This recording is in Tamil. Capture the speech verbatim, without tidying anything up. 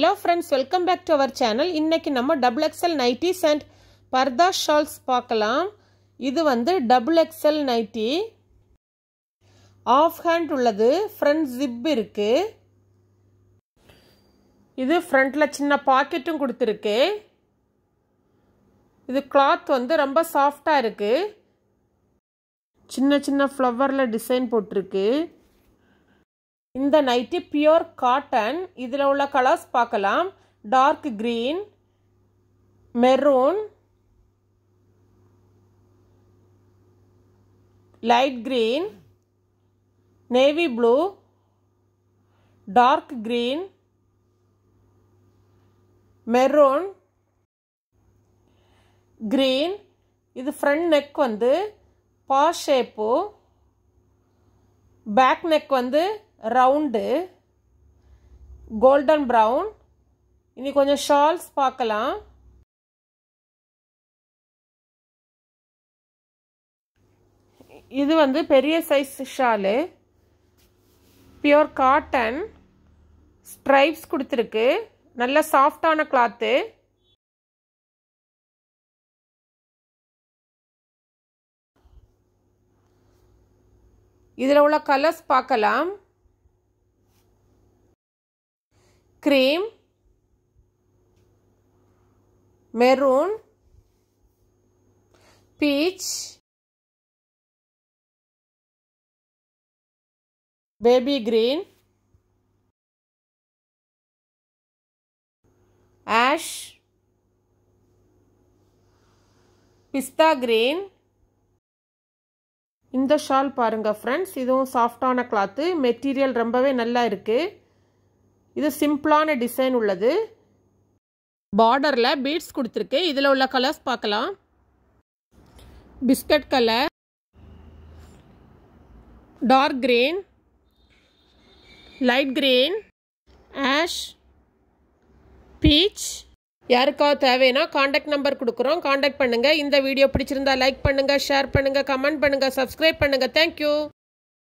Hello friends, welcome back to our channel. இன்னைக்கு நம்ம double X L nighties and Pardha shawls பார்க்கலாம். இது வந்து double X L nightie. Off hand உள்ளது, front zip இருக்கு. இது frontல சின்ன பாக்கெட்டும் கொடுத்திருக்கு. இது cloth வந்து ரொம்ப சாஃப்ட்டா இருக்கு. சின்ன சின்ன flowerல டிசைன் போட்டிருக்கு. இந்த நைட்டி பியூர் காட்டன். இதில் உள்ள கலர்ஸ் பார்க்கலாம். Dark green, maroon, light green, navy blue, dark green, maroon, green. இது ஃப்ரண்ட் நெக் வந்து பா ஷேப்பு, பேக் நெக் வந்து ரவுண்டு, கோல்டன் ப்ரௌன். இனி கொஞ்சம் ஷால்ஸ் பார்க்கலாம். இது வந்து பெரிய size shawl, pure cotton, stripes கொடுத்துருக்கு, நல்ல சாஃப்டான கிளாத்து. இதில் உள்ள கலர்ஸ் பார்க்கலாம். cream, maroon, peach, baby green, ash, pista green. இந்த ஷால் பாருங்க ஃப்ரெண்ட்ஸ், இதுவும் சாஃப்டான கிளாத்து, மெட்டீரியல் ரொம்பவே நல்லா இருக்கு. இது சிம்பிளான டிசைன் உள்ளது. பார்டர்ல பீட்ஸ் கொடுத்திருக்கு. இதில் உள்ள கலர்ஸ் பார்க்கலாம். Biscuit colour, dark green, light green, ash, peach. யாருக்காவது தேவைன்னா காண்டாக்ட் நம்பர் கொடுக்குறோம், காண்டாக்ட் பண்ணுங்க. இந்த வீடியோ பிடிச்சிருந்தா லைக் பண்ணுங்க, ஷேர் பண்ணுங்க, கமெண்ட் பண்ணுங்க, சப்ஸ்கிரைப் பண்ணுங்க. தேங்க்யூ.